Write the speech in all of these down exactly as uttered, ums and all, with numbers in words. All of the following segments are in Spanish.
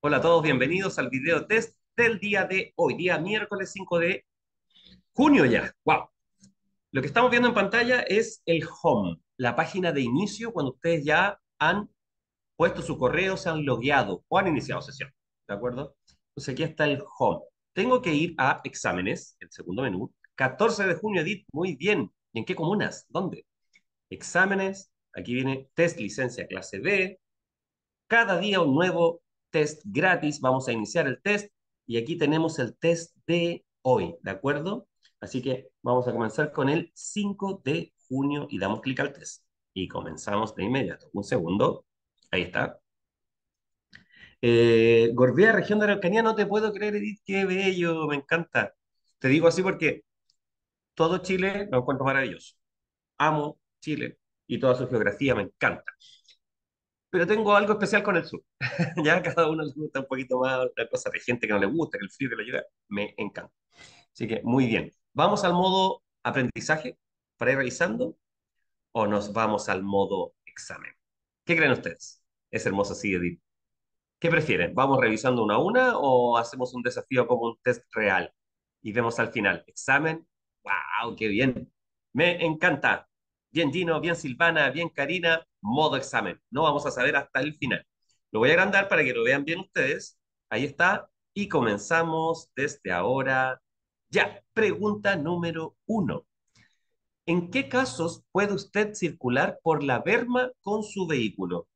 Hola a todos, bienvenidos al video test del día de hoy, día miércoles cinco de junio ya. ¡Wow! Lo que estamos viendo en pantalla es el home, la página de inicio cuando ustedes ya han puesto su correo, se han logueado o han iniciado sesión. ¿De acuerdo? Entonces aquí está el home. Tengo que ir a exámenes, el segundo menú. catorce de junio, Edith, muy bien. ¿Y en qué comunas? ¿Dónde? Exámenes, aquí viene test licencia clase B, cada día un nuevo test gratis. Vamos a iniciar el test y aquí tenemos el test de hoy, ¿de acuerdo? Así que vamos a comenzar con el cinco de junio y damos clic al test. Y comenzamos de inmediato. Un segundo. Ahí está. Eh, Gorbea, región de Araucanía, no te puedo creer, Edith, qué bello, me encanta. Te digo así porque todo Chile lo encuentro maravilloso. Amo Chile y toda su geografía me encanta. Pero tengo algo especial con el sur. Ya a cada uno le gusta un poquito más la cosa. Hay gente que no le gusta, que el frío que le llega, me encanta. Así que muy bien. ¿Vamos al modo aprendizaje para ir revisando o nos vamos al modo examen? ¿Qué creen ustedes? Es hermoso así, Edith. ¿Qué prefieren? ¿Vamos revisando una a una o hacemos un desafío como un test real? Y vemos al final. Examen. ¡Wow! ¡Qué bien! Me encanta. Bien Gino, bien Silvana, bien Karina. Modo examen. No vamos a saber hasta el final. Lo voy a agrandar para que lo vean bien ustedes. Ahí está. Y comenzamos desde ahora. Ya. Pregunta número uno. ¿En qué casos puede usted circular por la berma con su vehículo?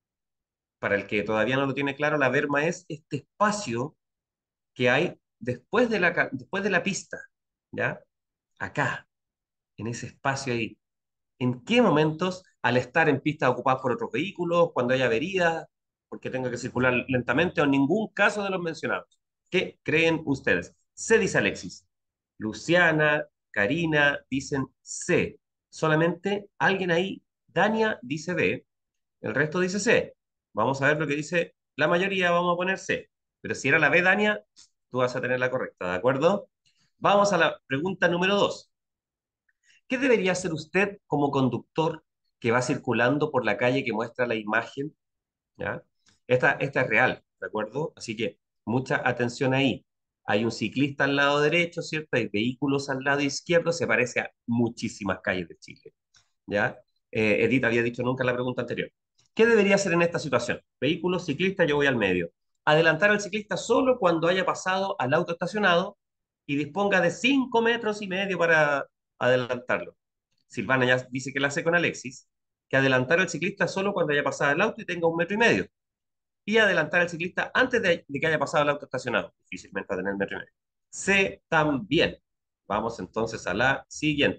Para el que todavía no lo tiene claro, la berma es este espacio que hay después de la, ca- después de la pista, ¿ya? Acá, en ese espacio ahí. ¿En qué momentos, al estar en pistas ocupadas por otros vehículos, cuando hay averías, porque tenga que circular lentamente, o en ningún caso de los mencionados? ¿Qué creen ustedes? C dice Alexis. Luciana, Karina dicen C. Solamente alguien ahí, Dania dice B. El resto dice C. Vamos a ver lo que dice la mayoría, vamos a poner C. Pero si era la B, Dania, tú vas a tener la correcta, ¿de acuerdo? Vamos a la pregunta número dos. ¿Qué debería hacer usted como conductor que va circulando por la calle que muestra la imagen? ¿Ya? Esta, esta es real, ¿de acuerdo? Así que mucha atención ahí. Hay un ciclista al lado derecho, ¿cierto? Hay vehículos al lado izquierdo, se parece a muchísimas calles de Chile. ¿Ya? Eh, Edith había dicho nunca en la pregunta anterior. ¿Qué debería hacer en esta situación? Vehículo, ciclista, yo voy al medio. Adelantar al ciclista solo cuando haya pasado al auto estacionado y disponga de cinco metros y medio para adelantarlo. Silvana ya dice que la hace con Alexis, que adelantar al ciclista solo cuando haya pasado el auto y tenga un metro y medio. Y adelantar al ciclista antes de, de que haya pasado el auto estacionado. Difícilmente va a tener metro y medio. C también. Vamos entonces a la siguiente.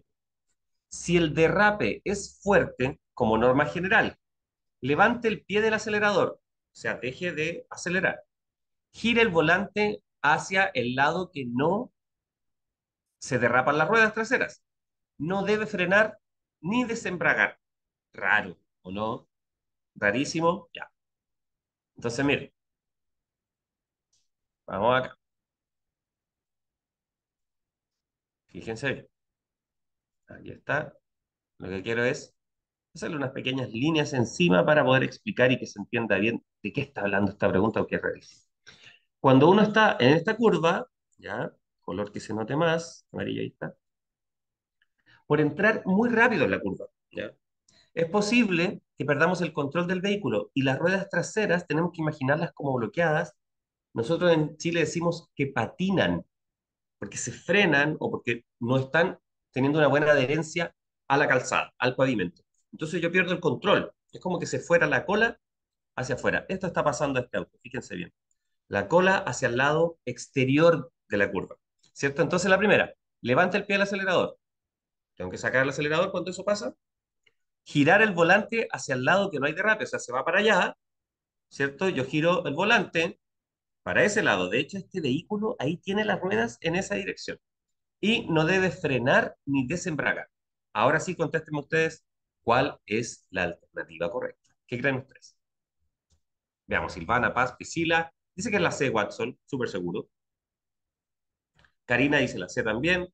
Si el derrape es fuerte, como norma general, levante el pie del acelerador, o sea, deje de acelerar. Gire el volante hacia el lado que no se derrapan las ruedas traseras. No debe frenar ni desembragar. Raro, ¿o no? Rarísimo. Ya. Entonces, mire, vamos acá. Fíjense bien. Aquí está. Lo que quiero es hacerle unas pequeñas líneas encima para poder explicar y que se entienda bien de qué está hablando esta pregunta o qué realiza. Cuando uno está en esta curva, ya, color que se note más, amarillo ahí está, por entrar muy rápido en la curva, ya, es posible que perdamos el control del vehículo y las ruedas traseras tenemos que imaginarlas como bloqueadas. Nosotros en Chile decimos que patinan, porque se frenan o porque no están teniendo una buena adherencia a la calzada, al pavimento. Entonces yo pierdo el control. Es como que se fuera la cola hacia afuera. Esto está pasando a este auto, fíjense bien. La cola hacia el lado exterior de la curva, ¿cierto? Entonces la primera, levanta el pie del acelerador. Tengo que sacar el acelerador cuando eso pasa. Girar el volante hacia el lado que no hay derrape, o sea, se va para allá, ¿cierto? Yo giro el volante para ese lado. De hecho, este vehículo ahí tiene las ruedas en esa dirección. Y no debe frenar ni desembragar. Ahora sí, contéstenme ustedes cuál es la alternativa correcta. ¿Qué creen ustedes? Veamos, Silvana, Paz, Priscila. Dice que es la C, Watson, súper seguro. Karina dice la C también.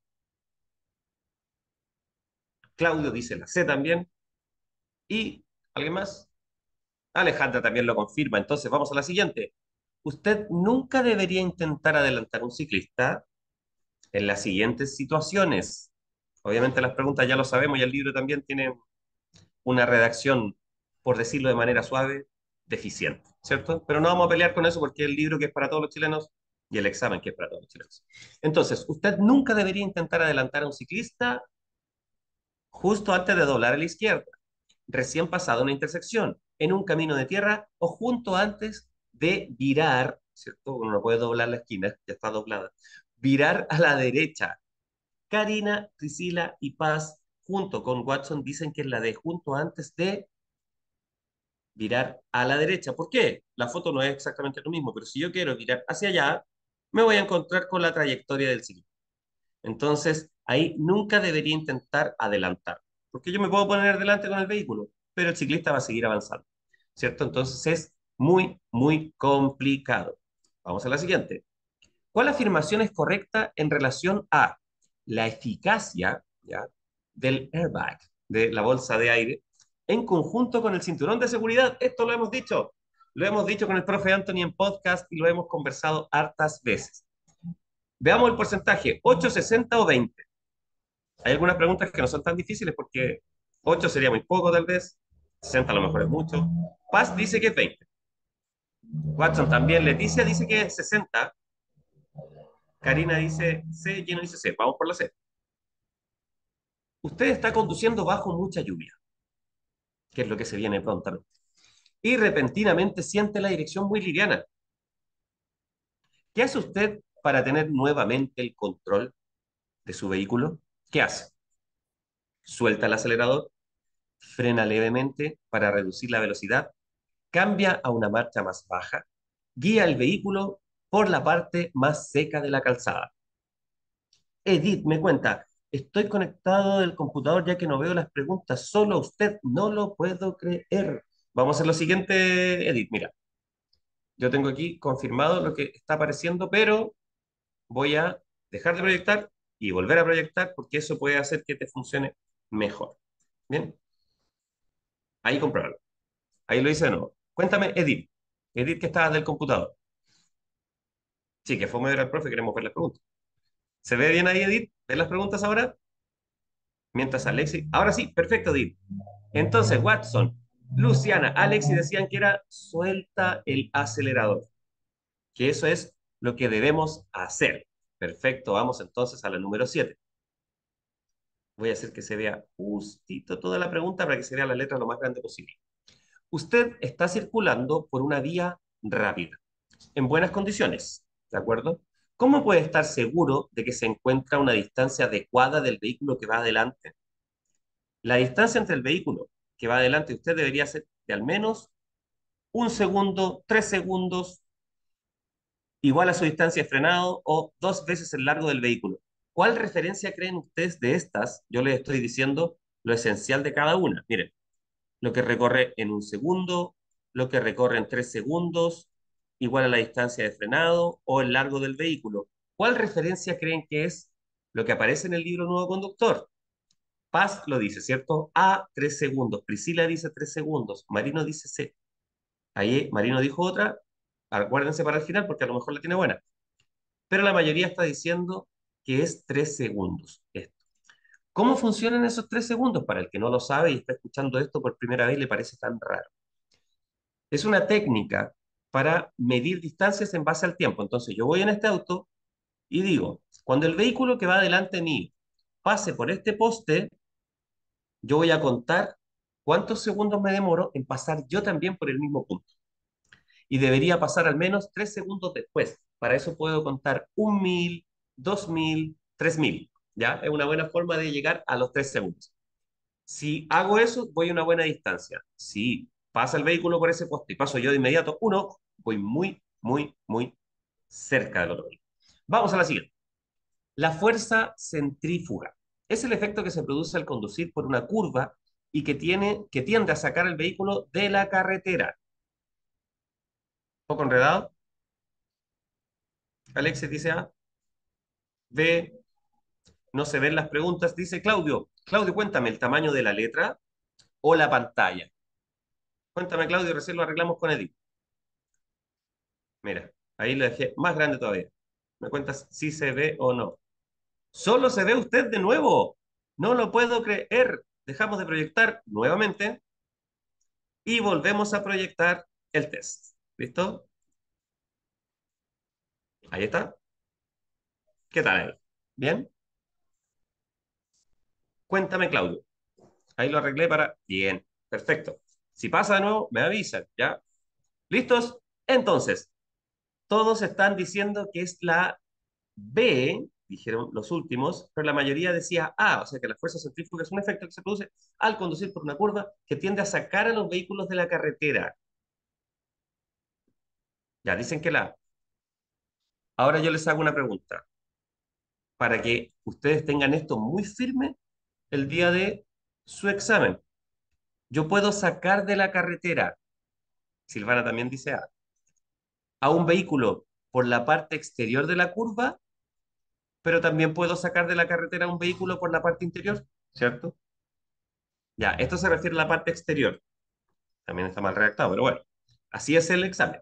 Claudio dice la C también. ¿Y alguien más? Alejandra también lo confirma. Entonces vamos a la siguiente. Usted nunca debería intentar adelantar a un ciclista en las siguientes situaciones. Obviamente las preguntas ya lo sabemos y el libro también tiene una redacción, por decirlo de manera suave, deficiente, ¿cierto? Pero no vamos a pelear con eso porque el libro que es para todos los chilenos y el examen que es para todos los chilenos. Entonces, usted nunca debería intentar adelantar a un ciclista justo antes de doblar a la izquierda, recién pasado una intersección, en un camino de tierra o junto antes de virar, ¿cierto? Uno no puede doblar la esquina, ya está doblada. Virar a la derecha. Karina, Priscila y Paz, junto con Watson, dicen que es la de junto antes de virar a la derecha. ¿Por qué? La foto no es exactamente lo mismo, pero si yo quiero virar hacia allá, me voy a encontrar con la trayectoria del ciclista. Entonces, ahí nunca debería intentar adelantar, porque yo me puedo poner delante con el vehículo, pero el ciclista va a seguir avanzando, ¿cierto? Entonces es muy, muy complicado. Vamos a la siguiente. ¿Cuál afirmación es correcta en relación a la eficacia, ¿ya?, del airbag, de la bolsa de aire, en conjunto con el cinturón de seguridad? Esto lo hemos dicho. Lo hemos dicho con el profe Anthony en podcast y lo hemos conversado hartas veces. Veamos el porcentaje, ocho, sesenta o veinte. Hay algunas preguntas que no son tan difíciles porque ocho sería muy poco tal vez, sesenta a lo mejor es mucho. Paz dice que es veinte. Watson también. Leticia dice que es sesenta. Karina dice C, Gino dice C. Vamos por la C. Usted está conduciendo bajo mucha lluvia, que es lo que se viene prontamente, y repentinamente siente la dirección muy liviana. ¿Qué hace usted para tener nuevamente el control de su vehículo? ¿Qué hace? Suelta el acelerador, frena levemente para reducir la velocidad, cambia a una marcha más baja, guía el vehículo por la parte más seca de la calzada. Edith me cuenta, estoy conectado del computador ya que no veo las preguntas, solo usted, no lo puedo creer. Vamos a hacer lo siguiente, Edith, mira, yo tengo aquí confirmado lo que está apareciendo, pero voy a dejar de proyectar y volver a proyectar porque eso puede hacer que te funcione mejor. Bien, ahí comprobarlo. Ahí lo hice de nuevo. Cuéntame, Edith. Edith, que estabas del computador. Sí, que fue ver al profe, queremos ver las preguntas. ¿Se ve bien ahí, Edith? ¿Ves las preguntas ahora? Mientras Alexi. Ahora sí, perfecto, Edith. Entonces, Watson, Luciana, Alexi decían que era suelta el acelerador, que eso es lo que debemos hacer. Perfecto, vamos entonces a la número siete. Voy a hacer que se vea justito toda la pregunta para que se vea la letra lo más grande posible. Usted está circulando por una vía rápida, en buenas condiciones, ¿de acuerdo? ¿Cómo puede estar seguro de que se encuentra a una distancia adecuada del vehículo que va adelante? La distancia entre el vehículo que va adelante usted debería ser de al menos un segundo, tres segundos, igual a su distancia de frenado o dos veces el largo del vehículo. ¿Cuál referencia creen ustedes de estas? Yo les estoy diciendo lo esencial de cada una. Miren, lo que recorre en un segundo, lo que recorre en tres segundos, igual a la distancia de frenado o el largo del vehículo. ¿Cuál referencia creen que es lo que aparece en el libro Nuevo Conductor? Paz lo dice, ¿cierto? A, tres segundos. Priscila dice tres segundos. Marino dice C. Ahí Marino dijo otra. Acuérdense para el final porque a lo mejor la tiene buena. Pero la mayoría está diciendo que es tres segundos esto. ¿Cómo funcionan esos tres segundos? Para el que no lo sabe y está escuchando esto por primera vez le parece tan raro. Es una técnica para medir distancias en base al tiempo. Entonces yo voy en este auto y digo, cuando el vehículo que va delante de mí pase por este poste, yo voy a contar cuántos segundos me demoro en pasar yo también por el mismo punto. Y debería pasar al menos tres segundos después. Para eso puedo contar un mil, dos mil, tres mil. ¿Ya? Es una buena forma de llegar a los tres segundos. Si hago eso, voy a una buena distancia. Si pasa el vehículo por ese poste y paso yo de inmediato uno, voy muy, muy, muy cerca del otro vehículo. Vamos a la siguiente. La fuerza centrífuga es el efecto que se produce al conducir por una curva y que, tiene, que tiende a sacar el vehículo de la carretera. ¿Un poco enredado? Alexis dice A. B. No se ven las preguntas. Dice Claudio. Claudio, cuéntame el tamaño de la letra o la pantalla. Cuéntame, Claudio, recién lo arreglamos con Edith. Mira. Ahí lo dejé más grande todavía. ¿Me cuentas si se ve o no? Solo se ve usted de nuevo. No lo puedo creer. Dejamos de proyectar nuevamente y volvemos a proyectar el test. ¿Listo? Ahí está. ¿Qué tal ahí? ¿Bien? Cuéntame, Claudio. Ahí lo arreglé para... Bien. Perfecto. Si pasa de nuevo, me avisan, ¿ya? ¿Listos? Entonces, todos están diciendo que es la B, dijeron los últimos, pero la mayoría decía A, o sea que la fuerza centrífuga es un efecto que se produce al conducir por una curva que tiende a sacar a los vehículos de la carretera. Ya dicen que la A. Ahora yo les hago una pregunta para que ustedes tengan esto muy firme el día de su examen. Yo puedo sacar de la carretera, Silvana también dice A, a un vehículo por la parte exterior de la curva, pero también puedo sacar de la carretera a un vehículo por la parte interior, ¿cierto? Ya, esto se refiere a la parte exterior. También está mal redactado, pero bueno, así es el examen.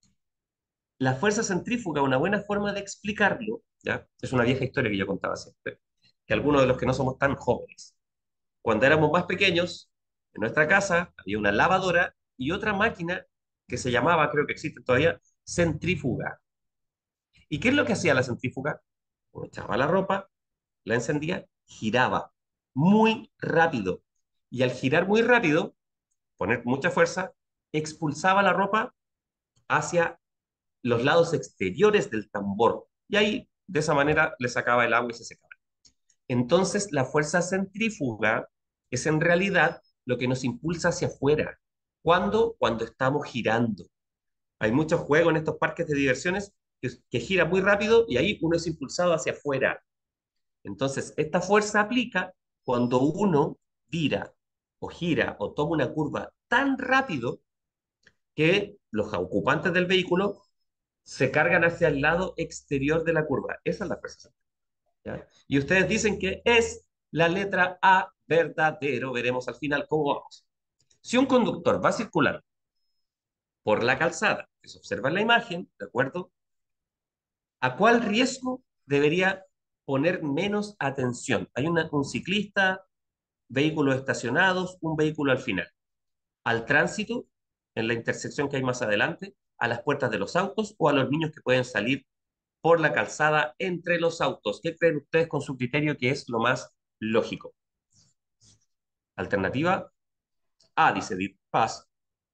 La fuerza centrífuga, una buena forma de explicarlo, ¿ya? Es una vieja historia que yo contaba siempre, que algunos de los que no somos tan jóvenes, cuando éramos más pequeños, en nuestra casa había una lavadora y otra máquina que se llamaba, creo que existe todavía, centrífuga. ¿Y qué es lo que hacía la centrífuga? Uno echaba la ropa, la encendía, giraba muy rápido. Y al girar muy rápido, poner mucha fuerza, expulsaba la ropa hacia los lados exteriores del tambor. Y ahí, de esa manera, le sacaba el agua y se secaba. Entonces, la fuerza centrífuga es en realidad lo que nos impulsa hacia afuera. ¿Cuándo? Cuando estamos girando. Hay muchos juegos en estos parques de diversiones que, que giran muy rápido y ahí uno es impulsado hacia afuera. Entonces, esta fuerza aplica cuando uno vira o gira o toma una curva tan rápido que los ocupantes del vehículo se cargan hacia el lado exterior de la curva. Esa es la fuerza centrífuga, ¿ya? Y ustedes dicen que es la letra A verdadero. Veremos al final cómo vamos. Si un conductor va circulando por la calzada, que se observa en la imagen, ¿de acuerdo? ¿A cuál riesgo debería poner menos atención? Hay una- un ciclista, vehículos estacionados, un vehículo al final. ¿Al tránsito, en la intersección que hay más adelante, a las puertas de los autos o a los niños que pueden salir por la calzada entre los autos? ¿Qué creen ustedes con su criterio que es lo más lógico? Alternativa A, dice Edith Paz,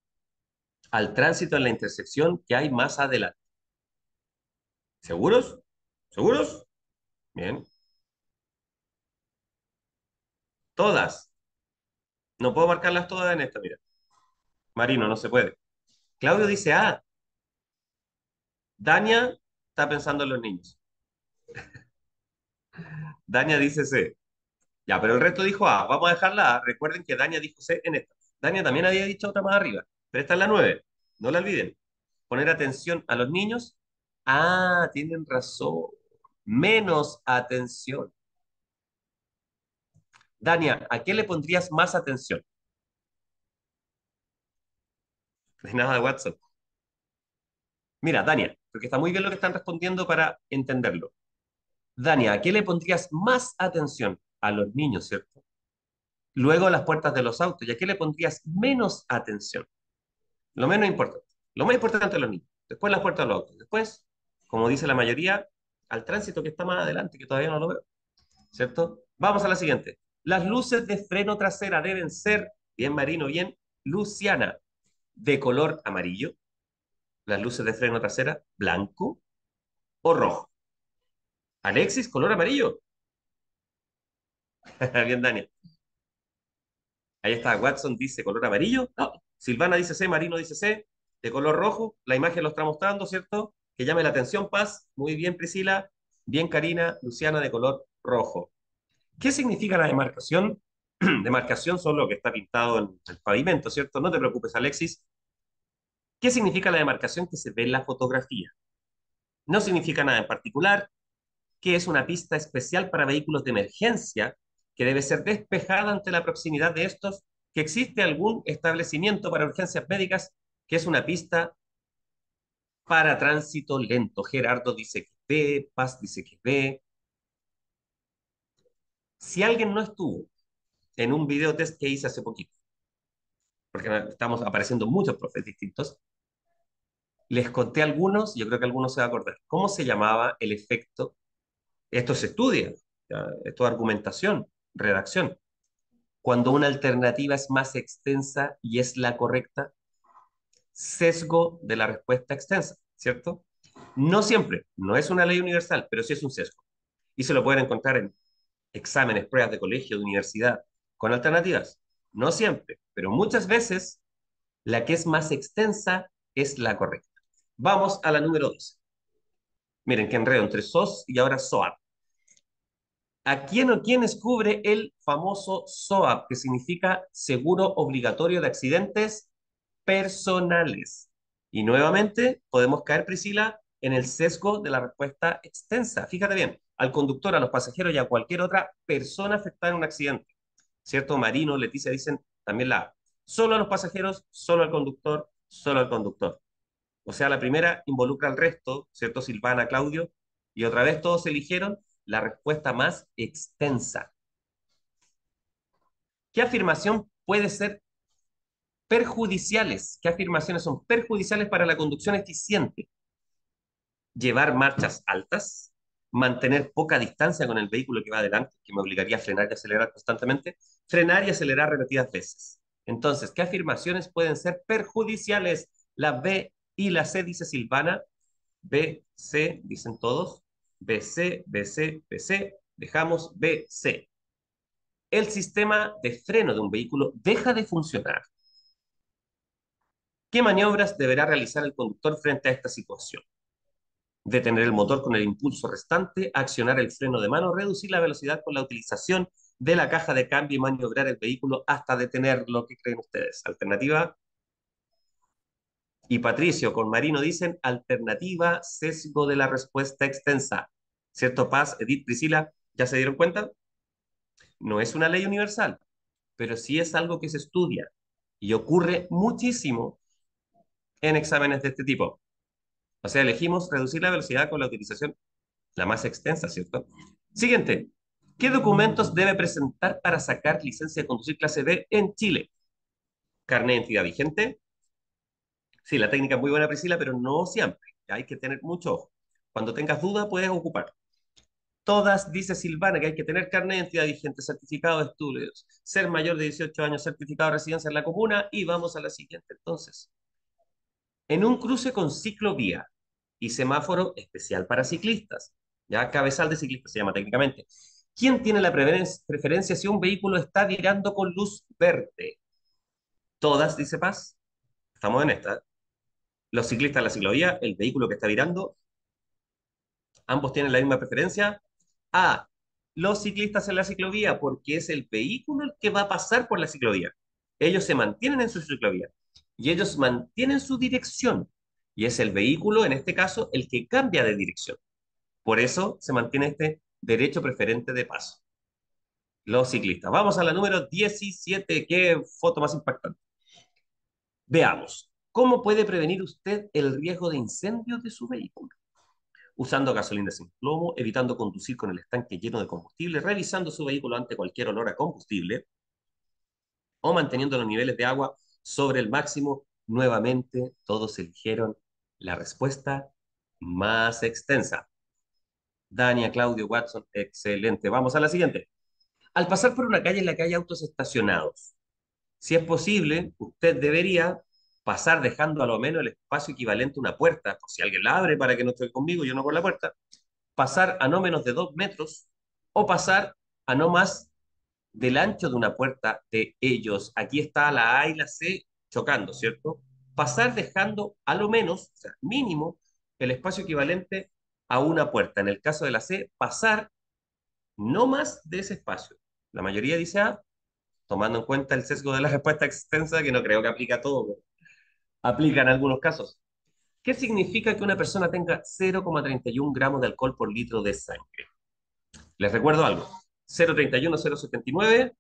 al tránsito en la intersección que hay más adelante. ¿Seguros? ¿Seguros? Bien. Todas. No puedo marcarlas todas en esta, mira. Marino, no se puede. Claudio dice A. Dania está pensando en los niños. Dania dice C. Ya, pero el resto dijo A. Vamos a dejarla A. Recuerden que Dania dijo C en esta. Dania también había dicho otra más arriba, pero esta es la nueve. No la olviden. Poner atención a los niños. Ah, tienen razón. Menos atención. Dania, ¿a qué le pondrías más atención? De nada de WhatsApp. Mira, Dania, porque está muy bien lo que están respondiendo para entenderlo. Dania, ¿a qué le pondrías más atención? A los niños, ¿cierto? Luego a las puertas de los autos. ¿Y a qué le pondrías menos atención? Lo menos importante. Lo más importante a los niños. Después las puertas de los autos. Después, como dice la mayoría, al tránsito que está más adelante, que todavía no lo veo. ¿Cierto? Vamos a la siguiente. Las luces de freno trasera deben ser, bien Marino, bien Luciana, de color amarillo. Las luces de freno trasera, blanco o rojo. Alexis, color amarillo. Bien, Daniel. Ahí está. Watson dice color amarillo. No. Silvana dice C, Marino dice C, de color rojo. La imagen lo está mostrando, ¿cierto? Que llame la atención, Paz. Muy bien, Priscila. Bien, Karina. Luciana, de color rojo. ¿Qué significa la demarcación? Demarcación son lo que está pintado en el pavimento, ¿cierto? No te preocupes, Alexis. ¿Qué significa la demarcación que se ve en la fotografía? No significa nada en particular, que es una pista especial para vehículos de emergencia que debe ser despejada ante la proximidad de estos, que existe algún establecimiento para urgencias médicas, que es una pista Para tránsito lento. Gerardo dice que B, Paz dice que B. Si alguien no estuvo en un video test que hice hace poquito, porque estamos apareciendo muchos profes distintos, les conté algunos, yo creo que algunos se va a acordar. ¿Cómo se llamaba el efecto? Esto se estudia, ¿ya? Esto es argumentación, redacción. Cuando una alternativa es más extensa y es la correcta, sesgo de la respuesta extensa, ¿cierto? No siempre, no es una ley universal, pero sí es un sesgo. Y se lo pueden encontrar en exámenes, pruebas de colegio, de universidad, con alternativas. No siempre, pero muchas veces la que es más extensa es la correcta. Vamos a la número dos. Miren qué enredo entre S O S y ahora S O A P. ¿A quién o quiénes cubre el famoso S O A P, que significa Seguro Obligatorio de Accidentes Personales? Y nuevamente podemos caer, Priscila, en el sesgo de la respuesta extensa. Fíjate bien, al conductor, a los pasajeros y a cualquier otra persona afectada en un accidente. ¿Cierto? Marino, Leticia dicen también la A. Solo a los pasajeros, solo al conductor, solo al conductor. O sea, la primera involucra al resto, ¿cierto? Silvana, Claudio, y otra vez todos eligieron la respuesta más extensa. ¿Qué afirmación puede ser perjudiciales? ¿Qué afirmaciones son perjudiciales para la conducción eficiente? Llevar marchas altas, mantener poca distancia con el vehículo que va adelante, que me obligaría a frenar y acelerar constantemente, frenar y acelerar repetidas veces. Entonces, ¿qué afirmaciones pueden ser perjudiciales? La B y la C, dice Silvana. B, C, dicen todos. B, C, B, C, B, C. Dejamos B, C. El sistema de freno de un vehículo deja de funcionar. ¿Qué maniobras deberá realizar el conductor frente a esta situación? Detener el motor con el impulso restante, accionar el freno de mano, reducir la velocidad con la utilización de la caja de cambio y maniobrar el vehículo hasta detenerlo. ¿Qué creen ustedes? Alternativa. Y Patricio con Marino dicen alternativa, sesgo de la respuesta extensa. ¿Cierto, Paz, Edith, Priscila? ¿Ya se dieron cuenta? No es una ley universal, pero sí es algo que se estudia y ocurre muchísimo en exámenes de este tipo. O sea, elegimos reducir la velocidad con la utilización la más extensa, ¿cierto? Siguiente. ¿Qué documentos debe presentar para sacar licencia de conducir clase B en Chile? Carnet de identidad vigente. Sí, la técnica es muy buena, Priscila, pero no siempre. Hay que tener mucho ojo. Cuando tengas duda, puedes ocupar. Todas, dice Silvana, que hay que tener carnet de identidad vigente, certificado de estudios, ser mayor de dieciocho años, certificado de residencia en la comuna, y vamos a la siguiente entonces. En un cruce con ciclovía y semáforo especial para ciclistas, ya cabezal de ciclistas se llama técnicamente, ¿quién tiene la preferencia si un vehículo está virando con luz verde? Todas, dice Paz. Estamos en esta. Los ciclistas en la ciclovía, el vehículo que está virando, ambos tienen la misma preferencia. A, los ciclistas en la ciclovía, porque es el vehículo el que va a pasar por la ciclovía. Ellos se mantienen en su ciclovía y ellos mantienen su dirección. Y es el vehículo, en este caso, el que cambia de dirección. Por eso se mantiene este derecho preferente de paso. Los ciclistas. Vamos a la número diecisiete. Qué foto más impactante. Veamos. ¿Cómo puede prevenir usted el riesgo de incendio de su vehículo? Usando gasolina sin plomo, evitando conducir con el estanque lleno de combustible, revisando su vehículo ante cualquier olor a combustible o manteniendo los niveles de agua sobre el máximo. Nuevamente, todos eligieron la respuesta más extensa. Dania, Claudio, Watson, excelente. Vamos a la siguiente. Al pasar por una calle en la que hay autos estacionados, si es posible, usted debería pasar dejando a lo menos el espacio equivalente a una puerta, por si alguien la abre para que no esté conmigo, yo no por la puerta, pasar a no menos de dos metros o pasar a no más del ancho de una puerta de ellos. Aquí está la A y la C chocando, ¿cierto? Pasar dejando a lo menos, o sea, mínimo, el espacio equivalente a una puerta. En el caso de la C, pasar no más de ese espacio. La mayoría dice A, tomando en cuenta el sesgo de la respuesta extensa, que no creo que aplique a todo, pero aplica en algunos casos. ¿Qué significa que una persona tenga cero coma treinta y uno gramos de alcohol por litro de sangre? Les recuerdo algo. cero coma treinta y uno, cero coma setenta y nueve,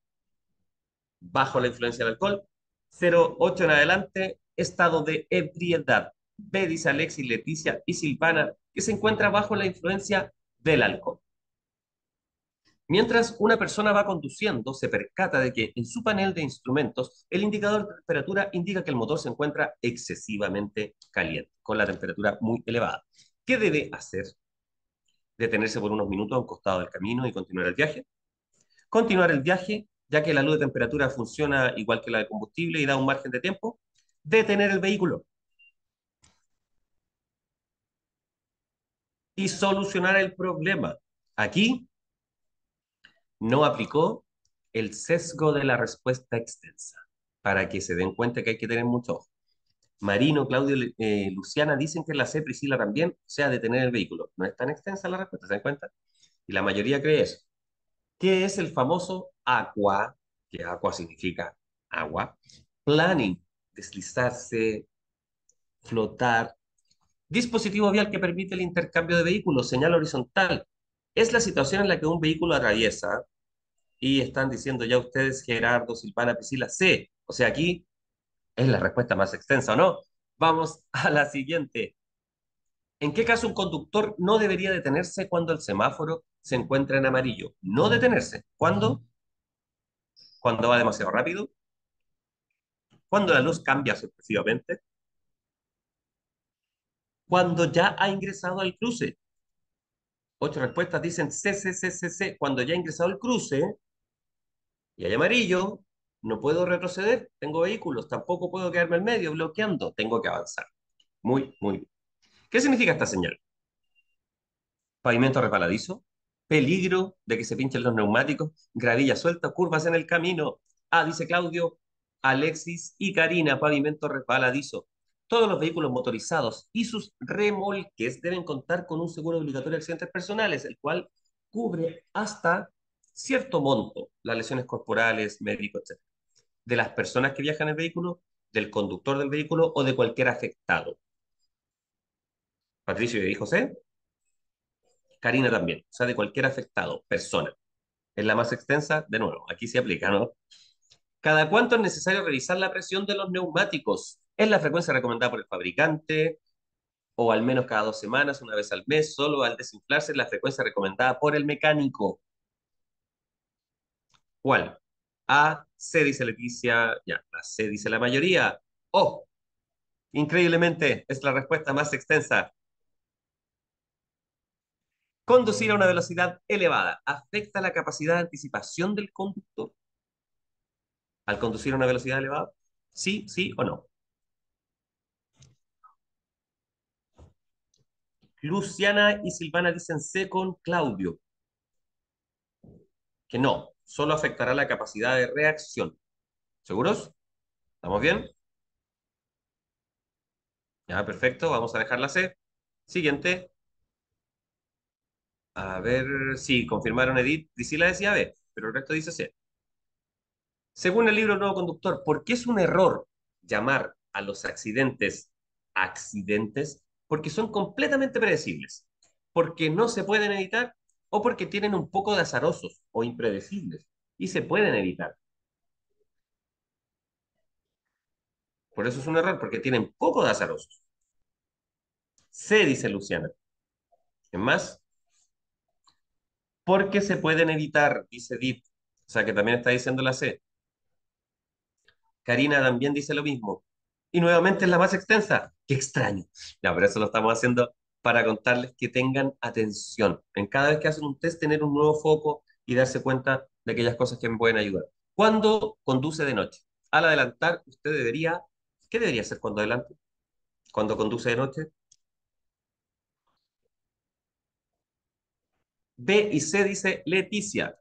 bajo la influencia del alcohol. cero coma ocho en adelante, estado de ebriedad. B, dice Alexis, Leticia y Silvana, que se encuentra bajo la influencia del alcohol. Mientras una persona va conduciendo, se percata de que en su panel de instrumentos el indicador de temperatura indica que el motor se encuentra excesivamente caliente, con la temperatura muy elevada. ¿Qué debe hacer? Detenerse por unos minutos a un costado del camino y continuar el viaje. Continuar el viaje, ya que la luz de temperatura funciona igual que la de combustible y da un margen de tiempo. Detener el vehículo y solucionar el problema. Aquí no aplicó el sesgo de la respuesta extensa, para que se den cuenta que hay que tener mucho ojo. Marino, Claudio, eh, Luciana dicen que la C, Priscila también, o sea, detener el vehículo. No es tan extensa la respuesta, ¿se dan cuenta? Y la mayoría cree eso. ¿Qué es el famoso aqua? Que aqua significa agua. Planning, deslizarse, flotar. Dispositivo vial que permite el intercambio de vehículos, señal horizontal. Es la situación en la que un vehículo atraviesa y están diciendo ya ustedes, Gerardo, Silvana, Priscila, C. O sea, aquí es la respuesta más extensa, ¿o no? Vamos a la siguiente. ¿En qué caso un conductor no debería detenerse cuando el semáforo se encuentra en amarillo? No detenerse. ¿Cuándo? Cuando va demasiado rápido. Cuando la luz cambia sorpresivamente. Cuando ya ha ingresado al cruce. Ocho respuestas dicen C, C, C, C, C. Cuando ya ha ingresado al cruce y hay amarillo, no puedo retroceder. Tengo vehículos. Tampoco puedo quedarme en medio bloqueando. Tengo que avanzar. Muy, muy bien. ¿Qué significa esta señal? Pavimento resbaladizo, peligro de que se pinchen los neumáticos, gravilla suelta, curvas en el camino. Ah, dice Claudio, Alexis y Karina, pavimento resbaladizo. Todos los vehículos motorizados y sus remolques deben contar con un seguro obligatorio de accidentes personales, el cual cubre hasta cierto monto las lesiones corporales, médicos, etcétera, de las personas que viajan en el vehículo, del conductor del vehículo o de cualquier afectado. Patricio y José. Karina también, o sea, de cualquier afectado, persona. Es la más extensa, de nuevo, aquí se aplica, ¿no? ¿Cada cuánto es necesario revisar la presión de los neumáticos? Es la frecuencia recomendada por el fabricante, o al menos cada dos semanas, una vez al mes, solo al desinflarse, la frecuencia recomendada por el mecánico. ¿Cuál? A, C dice Leticia, ya, la C dice la mayoría. Oh, increíblemente, es la respuesta más extensa. Conducir a una velocidad elevada afecta la capacidad de anticipación del conductor al conducir a una velocidad elevada. ¿Sí, sí o no? Luciana y Silvana dicen C con Claudio, que no, solo afectará la capacidad de reacción. ¿Seguros? ¿Estamos bien? Ya, perfecto, vamos a dejar la C. Siguiente. A ver si confirmaron Edith. Priscila decía B, pero el resto dice C. Según el libro Nuevo Conductor, ¿por qué es un error llamar a los accidentes accidentes? Porque son completamente predecibles, porque no se pueden evitar o porque tienen un poco de azarosos o impredecibles y se pueden evitar. Por eso es un error, porque tienen poco de azarosos. C, dice Luciana. ¿Es más? Porque se pueden evitar, dice Deep. O sea que también está diciendo la C. Karina también dice lo mismo. Y nuevamente es la más extensa. Qué extraño. Ya, pero eso lo estamos haciendo para contarles que tengan atención. En cada vez que hacen un test, tener un nuevo foco y darse cuenta de aquellas cosas que me pueden ayudar. Cuando conduce de noche? Al adelantar, usted debería... ¿Qué debería hacer cuando adelante? Cuando conduce de noche. B y C dice Leticia.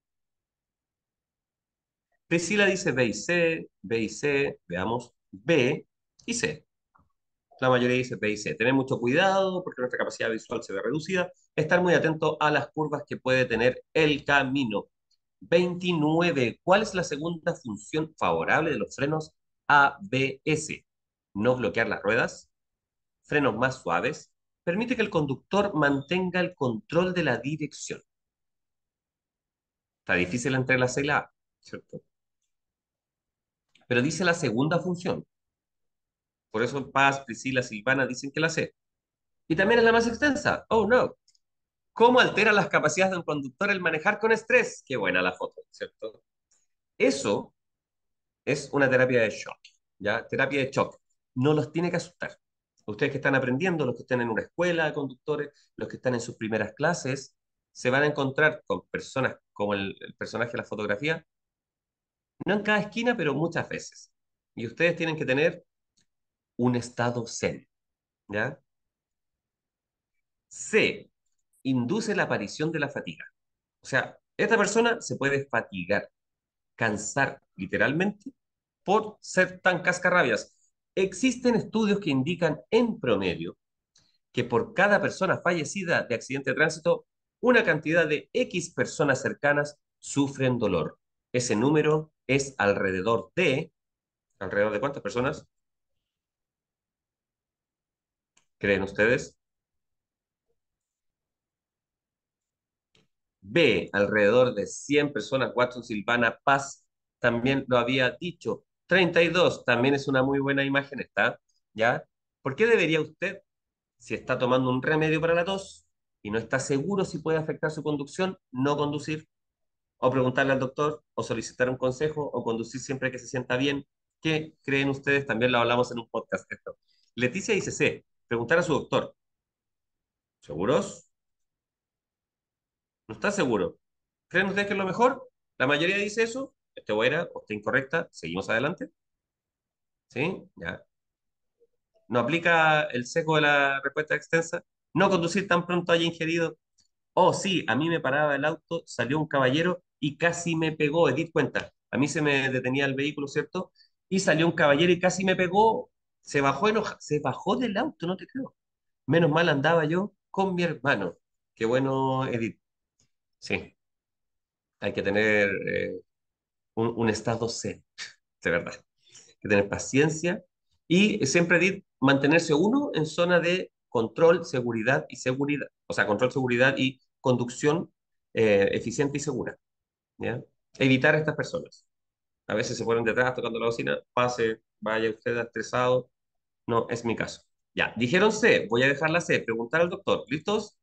Priscila dice B y C, B y C, veamos, B y C. La mayoría dice B y C. Tener mucho cuidado porque nuestra capacidad visual se ve reducida. Estar muy atento a las curvas que puede tener el camino. veintinueve. ¿Cuál es la segunda función favorable de los frenos A B S? No bloquear las ruedas, frenos más suaves, permite que el conductor mantenga el control de la dirección. Está difícil entre la C y la A, ¿cierto? Pero dice la segunda función. Por eso Paz, Priscila, Silvana dicen que la C. Y también es la más extensa. Oh, no. ¿Cómo altera las capacidades de un conductor el manejar con estrés? Qué buena la foto, ¿cierto? Eso es una terapia de shock, ¿ya? Terapia de shock. No los tiene que asustar. Ustedes que están aprendiendo, los que están en una escuela de conductores, los que están en sus primeras clases, se van a encontrar con personas como el, el personaje de la fotografía, no en cada esquina, pero muchas veces. Y ustedes tienen que tener un estado zen, ¿ya? C, induce la aparición de la fatiga. O sea, esta persona se puede fatigar, cansar literalmente por ser tan cascarrabias. Existen estudios que indican en promedio que por cada persona fallecida de accidente de tránsito, una cantidad de X personas cercanas sufren dolor. Ese número es alrededor de, ¿alrededor de cuántas personas creen ustedes? B, alrededor de cien personas. Watson Silvana Paz también lo había dicho. treinta y dos también es una muy buena imagen, ¿está? ¿Ya? ¿Por qué debería usted, si está tomando un remedio para la tos y no está seguro si puede afectar su conducción, no conducir? O preguntarle al doctor, o solicitar un consejo, o conducir siempre que se sienta bien. ¿Qué creen ustedes? También lo hablamos en un podcast esto. Leticia dice C, preguntar a su doctor. ¿Seguros? ¿No está seguro? ¿Creen ustedes que es lo mejor? La mayoría dice eso. Esté buena o esté incorrecta. Seguimos adelante. ¿Sí? Ya. No aplica el seco de la respuesta extensa. No conducir tan pronto haya ingerido. Oh, sí, a mí me paraba el auto, salió un caballero y casi me pegó. Edith cuenta. A mí se me detenía el vehículo, ¿cierto? Y salió un caballero y casi me pegó. Se bajó enoja, se bajó del auto, no te creo. Menos mal andaba yo con mi hermano. Qué bueno, Edith. Sí, hay que tener eh, un, un estado zen, de verdad. Hay que tener paciencia y siempre Edith, mantenerse uno en zona de control, seguridad y seguridad. O sea, control, seguridad y conducción eh, eficiente y segura. ¿Ya? Evitar a estas personas. A veces se ponen detrás tocando la bocina, pase, vaya usted estresado. No, es mi caso. Ya, dijeron C, voy a dejar la C, preguntar al doctor. ¿Listos?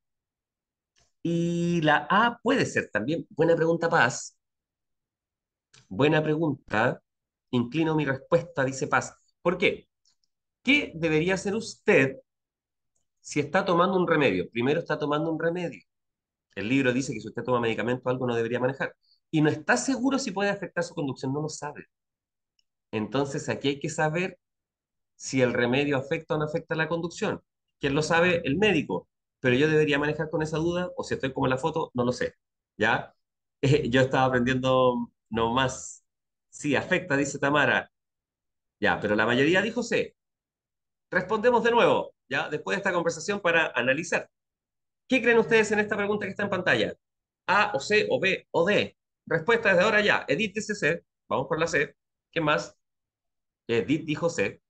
Y la A puede ser también. Buena pregunta, Paz. Buena pregunta. Inclino mi respuesta, dice Paz. ¿Por qué? ¿Qué debería hacer usted si está tomando un remedio? Primero está tomando un remedio. El libro dice que si usted toma medicamento, algo no debería manejar. Y no está seguro si puede afectar su conducción, no lo sabe. Entonces aquí hay que saber si el remedio afecta o no afecta la conducción. ¿Quién lo sabe? El médico. Pero yo debería manejar con esa duda, o si estoy como en la foto, no lo sé. ¿Ya? Eh, yo estaba aprendiendo no más. Sí, afecta, dice Tamara. Ya, pero la mayoría dijo sí. Respondemos de nuevo, ¿ya? Después de esta conversación para analizar. ¿Qué creen ustedes en esta pregunta que está en pantalla? ¿A o C o B o D? Respuesta desde ahora ya. Edith dice C. Vamos por la C. ¿Qué más? Edith dijo C.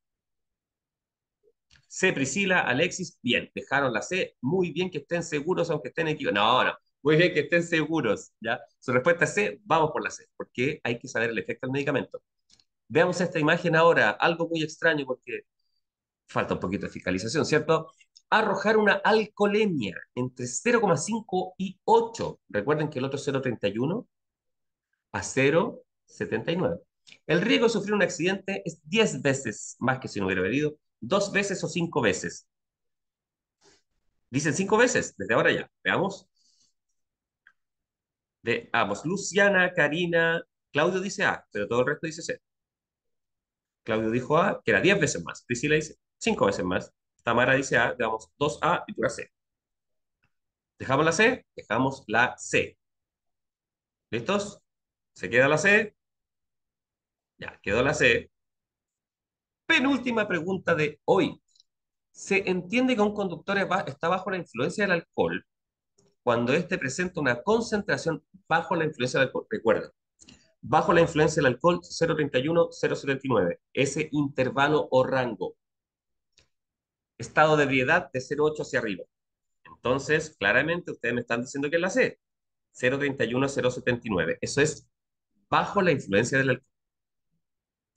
C, Priscila, Alexis, bien, dejaron la C, muy bien que estén seguros aunque estén equivocados. No, no, muy bien que estén seguros, ¿ya? Su respuesta es C, vamos por la C, porque hay que saber el efecto del medicamento. Veamos esta imagen ahora, algo muy extraño porque falta un poquito de fiscalización, ¿cierto? Arrojar una alcoholemia entre cero coma cinco y ocho. Recuerden que el otro es cero coma treinta y uno a cero coma setenta y nueve. El riesgo de sufrir un accidente es diez veces más que si no hubiera bebido, dos veces o cinco veces. Dicen cinco veces, desde ahora ya. Veamos. Veamos. Luciana, Karina, Claudio dice A, pero todo el resto dice C. Claudio dijo A, que era diez veces más. Priscila dice cinco veces más. Tamara dice A, damos dos A y pura C. ¿Dejamos la C? Dejamos la C. ¿Listos? ¿Se queda la C? Ya, quedó la C. Penúltima pregunta de hoy. ¿Se entiende que un conductor está bajo la influencia del alcohol cuando éste presenta una concentración bajo la influencia del alcohol? Recuerda, bajo la influencia del alcohol, cero coma treinta y uno, cero coma setenta y nueve. Ese intervalo o rango. Estado de ebriedad de cero coma ocho hacia arriba. Entonces, claramente ustedes me están diciendo que es la C. cero coma treinta y uno, cero coma setenta y nueve. Eso es bajo la influencia del alcohol.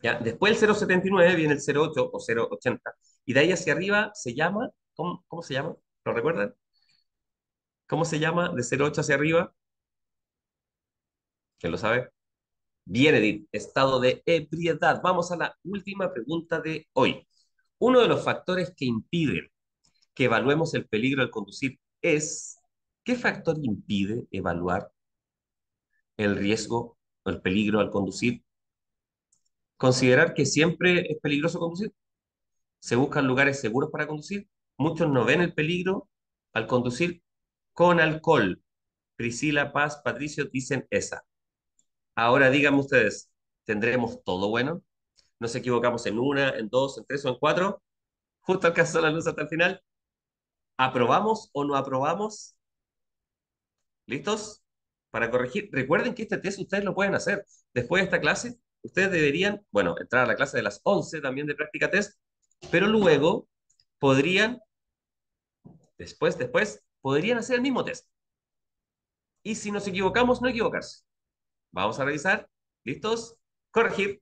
¿Ya? Después del cero coma setenta y nueve viene el cero coma ocho o cero coma ochenta. Y de ahí hacia arriba se llama, ¿cómo, cómo se llama? ¿Lo recuerdan? ¿Cómo se llama de cero coma ocho hacia arriba? ¿Quién lo sabe? Bien, Edith, estado de ebriedad. Vamos a la última pregunta de hoy. Uno de los factores que impiden que evaluemos el peligro al conducir es, ¿qué factor impide evaluar el riesgo o el peligro al conducir? Considerar que siempre es peligroso conducir. Se buscan lugares seguros para conducir. Muchos no ven el peligro al conducir con alcohol. Priscila, Paz, Patricio dicen esa. Ahora díganme ustedes, ¿tendremos todo bueno? ¿Nos equivocamos en una, en dos, en tres o en cuatro? Justo alcanzó la luz hasta el final. ¿Aprobamos o no aprobamos? ¿Listos? Para corregir, recuerden que este test ustedes lo pueden hacer. Después de esta clase, ustedes deberían, bueno, entrar a la clase de las once también de práctica test, pero luego podrían, después, después, podrían hacer el mismo test. Y si nos equivocamos, no equivocarse. Vamos a revisar. ¿Listos? Corregir.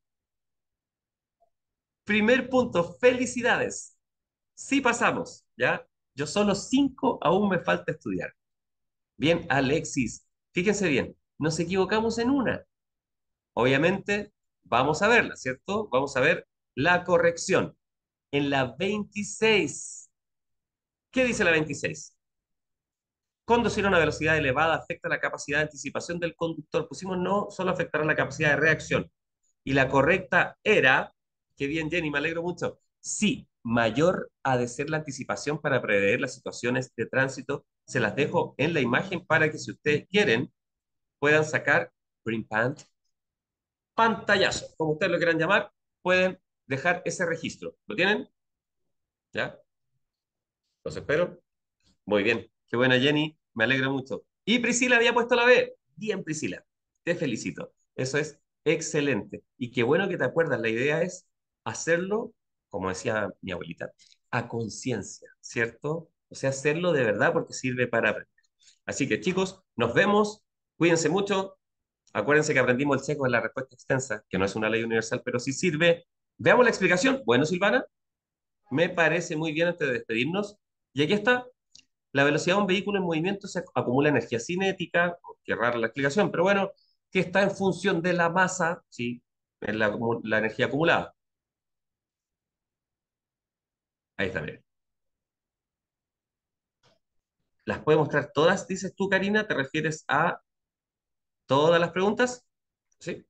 Primer punto, felicidades. Sí pasamos, ¿ya? Yo solo cinco aún me falta estudiar. Bien, Alexis, fíjense bien, nos equivocamos en una. Obviamente, vamos a verla, ¿cierto? Vamos a ver la corrección. En la veintiséis, ¿qué dice la veintiséis? Conducir a una velocidad elevada afecta la capacidad de anticipación del conductor. Pusimos no, solo afectará la capacidad de reacción. Y la correcta era, qué bien Jenny, me alegro mucho. Sí, mayor ha de ser la anticipación para prever las situaciones de tránsito. Se las dejo en la imagen para que si ustedes quieren puedan sacar print pant, pantallazo, como ustedes lo quieran llamar, pueden dejar ese registro. ¿Lo tienen? ¿Ya? Los espero. Muy bien. Qué buena, Jenny. Me alegra mucho. Y Priscila había puesto la B. Bien, Priscila. Te felicito. Eso es excelente. Y qué bueno que te acuerdas. La idea es hacerlo, como decía mi abuelita, a conciencia, ¿cierto? O sea, hacerlo de verdad porque sirve para aprender. Así que, chicos, nos vemos. Cuídense mucho. Acuérdense que aprendimos el sesgo en la respuesta extensa, que no es una ley universal, pero sí sirve. Veamos la explicación. Bueno, Silvana, me parece muy bien antes de despedirnos. Y aquí está. La velocidad de un vehículo en movimiento se acumula energía cinética, qué rara la explicación, pero bueno, que está en función de la masa, ¿sí? En la, la energía acumulada. Ahí está, bien. ¿Las puede mostrar todas, dices tú, Karina? ¿Te refieres a todas las preguntas? Sí.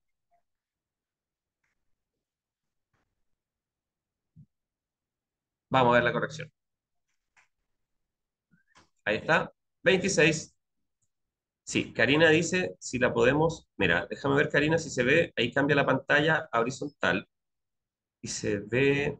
Vamos a ver la corrección. Ahí está. veintiséis. Sí, Karina dice si la podemos. Mira, déjame ver, Karina, si se ve. Ahí cambia la pantalla a horizontal y se ve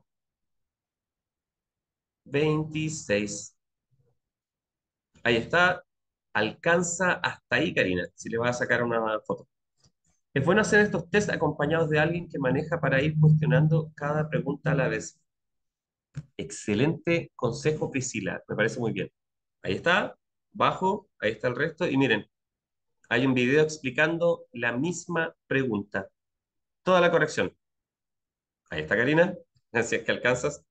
veintiséis. Ahí está. Alcanza hasta ahí, Karina, si le vas a sacar una foto. Es bueno hacer estos tests acompañados de alguien que maneja para ir cuestionando cada pregunta a la vez. Excelente consejo, Priscila. Me parece muy bien. Ahí está, bajo, ahí está el resto. Y miren, hay un video explicando la misma pregunta. Toda la corrección. Ahí está, Karina. Si es que alcanzas.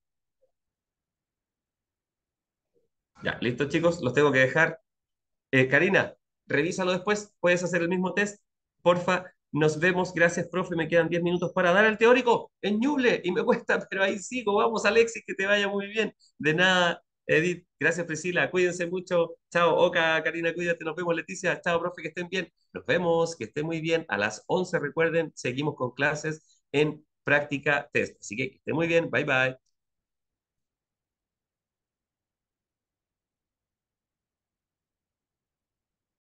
Ya, listo, chicos. Los tengo que dejar. Eh, Karina, revísalo después. Puedes hacer el mismo test. Porfa, nos vemos. Gracias, profe. Me quedan diez minutos para dar el teórico en Ñuble y me cuesta, pero ahí sigo. Vamos, Alexis, que te vaya muy bien. De nada, Edith. Gracias, Priscila. Cuídense mucho. Chao, Oka, Karina, cuídate. Nos vemos, Leticia. Chao, profe, que estén bien. Nos vemos, que estén muy bien. A las once recuerden, seguimos con clases en práctica test. Así que que estén muy bien. Bye, bye.